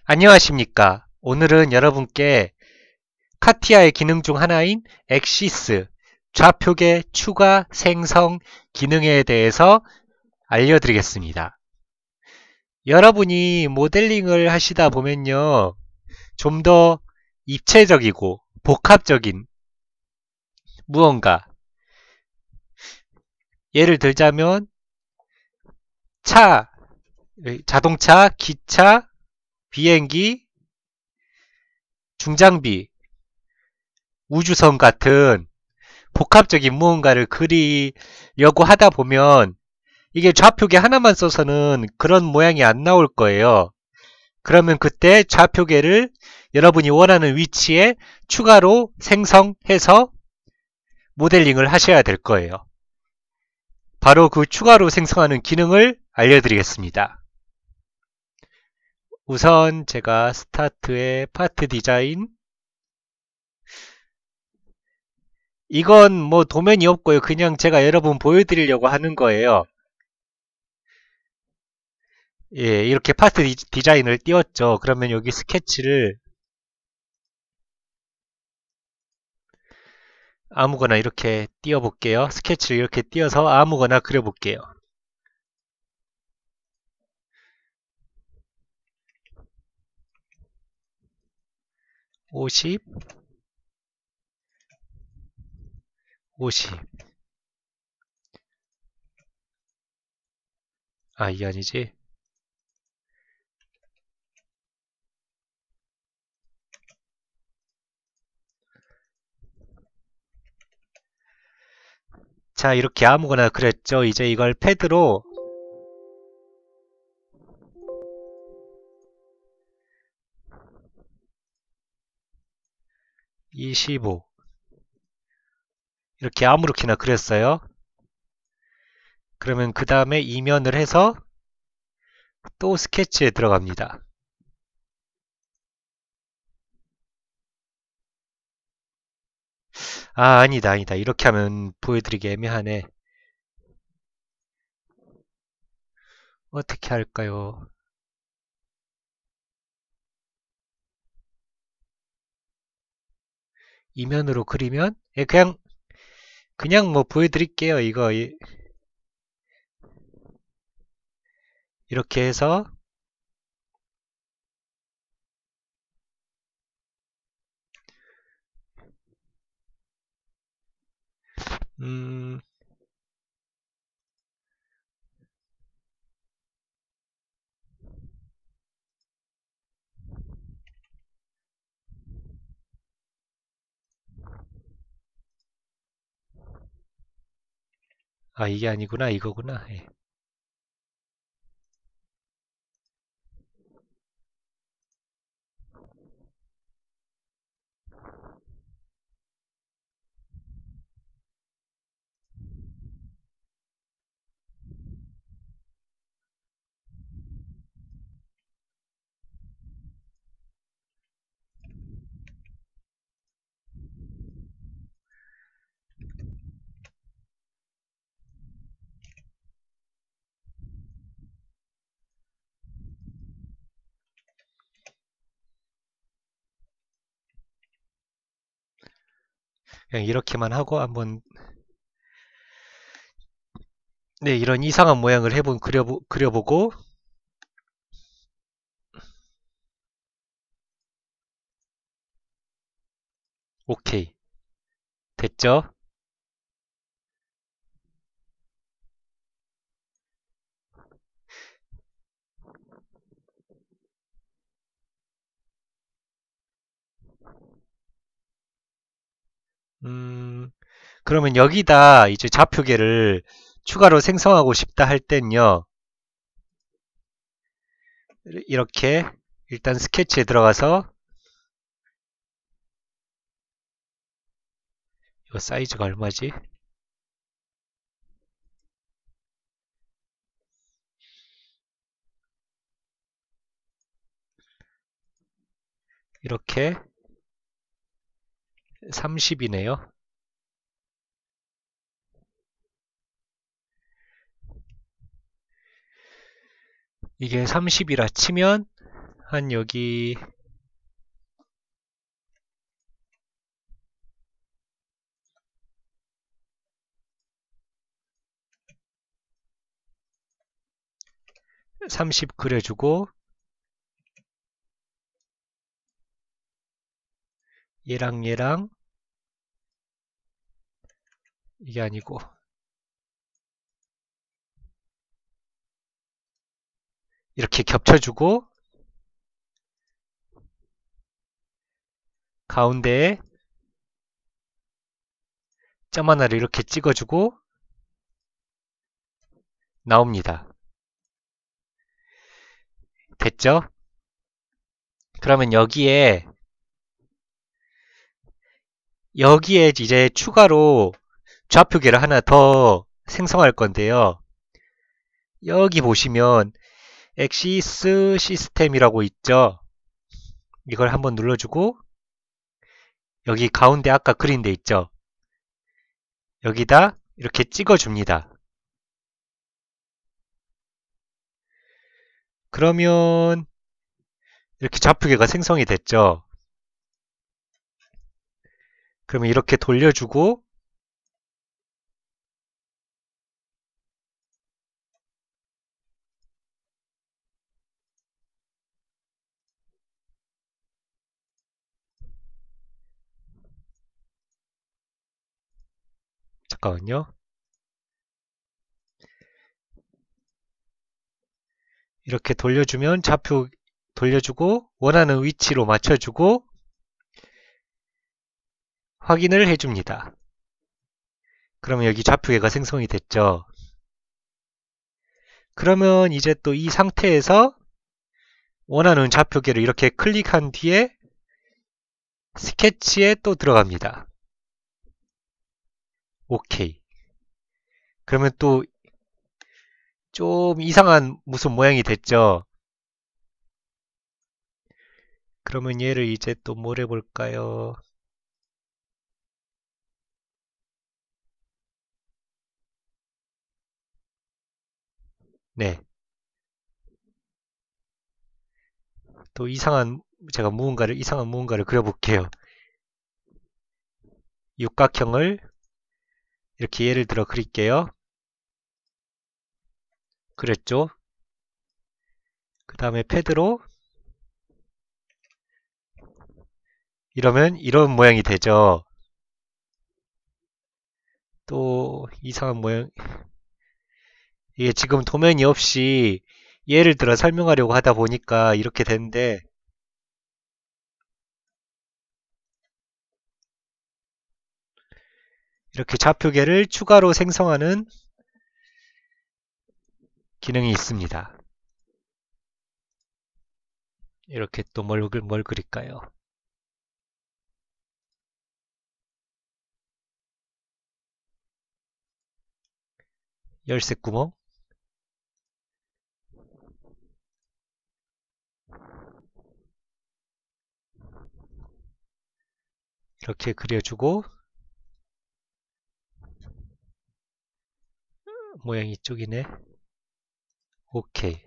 안녕하십니까. 오늘은 여러분께 카티아의 기능 중 하나인 엑시스, 좌표계 추가 생성 기능에 대해서 알려드리겠습니다. 여러분이 모델링을 하시다 보면요, 좀 더 입체적이고 복합적인 무언가, 예를 들자면 차, 자동차, 기차, 비행기, 중장비, 우주선 같은 복합적인 무언가를 그리려고 하다 보면 이게 좌표계 하나만 써서는 그런 모양이 안 나올 거예요. 그러면 그때 좌표계를 여러분이 원하는 위치에 추가로 생성해서 모델링을 하셔야 될 거예요. 바로 그 추가로 생성하는 기능을 알려드리겠습니다. 우선 제가 스타트의 파트 디자인, 이건 뭐 도면이 없고요. 그냥 제가 여러분 보여드리려고 하는 거예요. 예, 이렇게 파트 디자인을 띄웠죠. 그러면 여기 스케치를 아무거나 이렇게 띄워볼게요. 스케치를 이렇게 띄워서 아무거나 그려볼게요. (50) 50. 아, 이게 아니지. 자, 이렇게 아무거나 그렸죠. 이제 이걸 패드로 25 이렇게 아무렇게나 그렸어요. 그러면 그 다음에 이면을 해서 또 스케치에 들어갑니다. 아, 아니다. 이렇게 하면 보여드리기 애매하네. 어떻게 할까요? 이면으로 그리면 예, 그냥 뭐 보여드릴게요. 이거 이렇게 해서 음, 아, 이게 아니구나. 이거구나. 예. 그냥 이렇게만 하고 한번 네, 이런 이상한 모양을 그려보고 오케이. 됐죠? 그러면 여기다 이제 좌표계를 추가로 생성하고 싶다 할 땐요. 이렇게 일단 스케치에 들어가서 이거 사이즈가 얼마지? 이렇게 30이네요. 이게 30이라 치면 한 여기 30 그려주고 얘랑 이게 아니고 이렇게 겹쳐주고 가운데에 점 하나를 이렇게 찍어주고 나옵니다. 됐죠? 그러면 여기에 이제 추가로 좌표계를 하나 더 생성할 건데요. 여기 보시면 엑시스 시스템이라고 있죠. 이걸 한번 눌러주고 여기 가운데 아까 그린 데 있죠. 여기다 이렇게 찍어줍니다. 그러면 이렇게 좌표계가 생성이 됐죠. 그러면 이렇게 돌려주고 잠깐만요. 이렇게 돌려주면 좌표 돌려주고 원하는 위치로 맞춰주고 확인을 해줍니다. 그러면 여기 좌표계가 생성이 됐죠. 그러면 이제 또 이 상태에서 원하는 좌표계를 이렇게 클릭한 뒤에 스케치에 또 들어갑니다. 오케이. 그러면 또 좀 이상한 무슨 모양이 됐죠. 그러면 얘를 이제 또 뭘 해볼까요? 네. 또 제가 이상한 무언가를 그려볼게요. 육각형을 이렇게 예를 들어 그릴게요. 그랬죠? 그 다음에 패드로 이러면 이런 모양이 되죠. 또 이상한 모양. 이게 지금 도면이 없이 예를 들어 설명하려고 하다 보니까 이렇게 되는데 이렇게 좌표계를 추가로 생성하는 기능이 있습니다. 이렇게 또 뭘 그릴까요? 열쇠 구멍 이렇게 그려주고 모양이 이쪽이네. 오케이.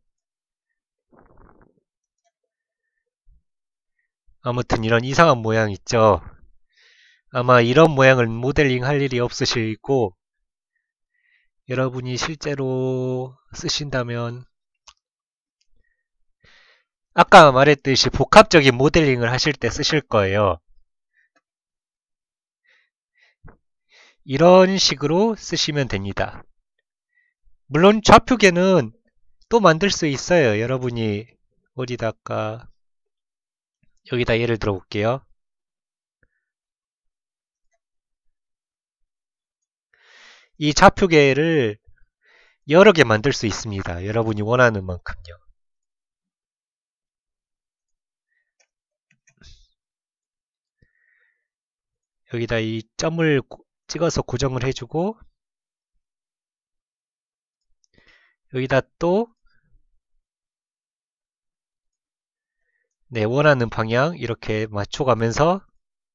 아무튼 이런 이상한 모양 있죠. 아마 이런 모양을 모델링 할 일이 없으시고 여러분이 실제로 쓰신다면 아까 말했듯이 복합적인 모델링을 하실 때 쓰실 거예요. 이런 식으로 쓰시면 됩니다. 물론 좌표계는 또 만들 수 있어요. 여러분이 어디다가 여기다 예를 들어 볼게요. 이 좌표계를 여러 개 만들 수 있습니다. 여러분이 원하는 만큼요. 여기다 이 점을 찍어서 고정을 해주고 여기다 또 네, 원하는 방향 이렇게 맞춰가면서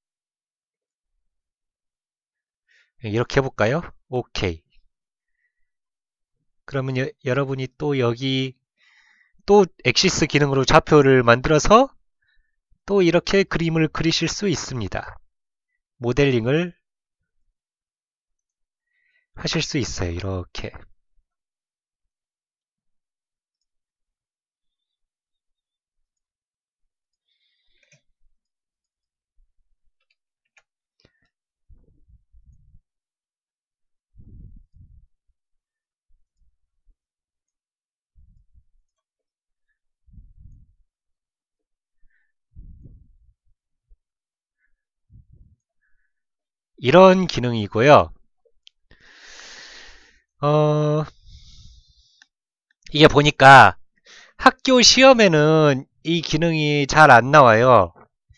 이렇게 해볼까요? 오케이. 그러면 여러분이 또 여기 또 엑시스 기능으로 좌표를 만들어서 또 이렇게 그림을 그리실 수 있습니다. 모델링을 하실 수 있어요. 이렇게. 이런 기능이고요. 이게 보니까 학교 시험에는 이 기능이 잘 안 나와요.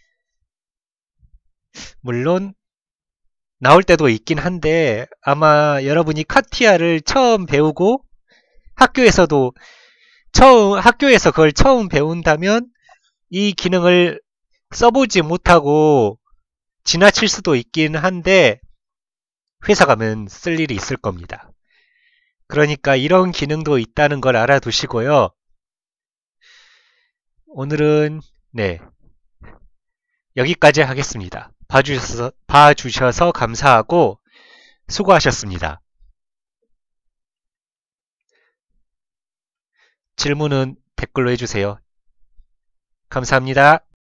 물론 나올 때도 있긴 한데 아마 여러분이 카티아를 처음 배우고 학교에서도 학교에서 그걸 처음 배운다면 이 기능을 써보지 못하고 지나칠 수도 있긴 한데 회사 가면 쓸 일이 있을 겁니다. 그러니까 이런 기능도 있다는 걸 알아두시고요. 오늘은 네, 여기까지 하겠습니다. 봐주셔서 감사하고 수고하셨습니다. 질문은 댓글로 해주세요. 감사합니다.